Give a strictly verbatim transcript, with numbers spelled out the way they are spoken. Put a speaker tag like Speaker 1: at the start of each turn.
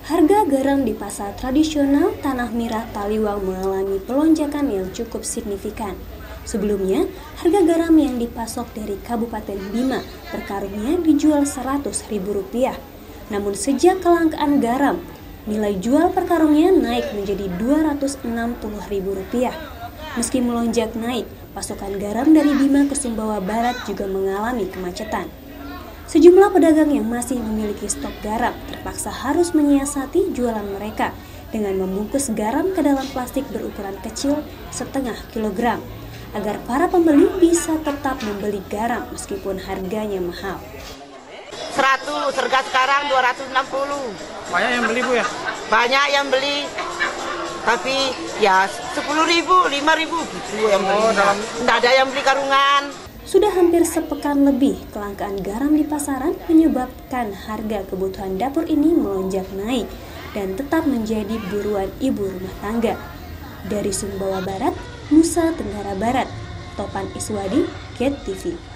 Speaker 1: Harga garam di pasar tradisional Tanah Mirah Taliwang mengalami pelonjakan yang cukup signifikan. Sebelumnya, harga garam yang dipasok dari Kabupaten Bima per karungnya dijual seratus ribu rupiah. Namun sejak kelangkaan garam, nilai jual per karungnya naik menjadi dua ratus enam puluh ribu rupiah. Meski melonjak naik, pasokan garam dari Bima ke Sumbawa Barat juga mengalami kemacetan. Sejumlah pedagang yang masih memiliki stok garam terpaksa harus menyiasati jualan mereka dengan membungkus garam ke dalam plastik berukuran kecil setengah kilogram agar para pembeli bisa tetap membeli garam meskipun harganya mahal.
Speaker 2: seratus, harga sekarang dua ratus enam puluh.
Speaker 3: Banyak yang beli, Bu, ya?
Speaker 2: Banyak yang beli, tapi ya sepuluh ribu, lima ribu gitu yang beli.
Speaker 3: Oh, dalam...
Speaker 2: Nggak ada yang beli karungan.
Speaker 1: Sudah hampir sepekan lebih, kelangkaan garam di pasaran menyebabkan harga kebutuhan dapur ini melonjak naik dan tetap menjadi buruan ibu rumah tangga. Dari Sumbawa Barat, Nusa Tenggara Barat, Topan Iswadi, Get T V.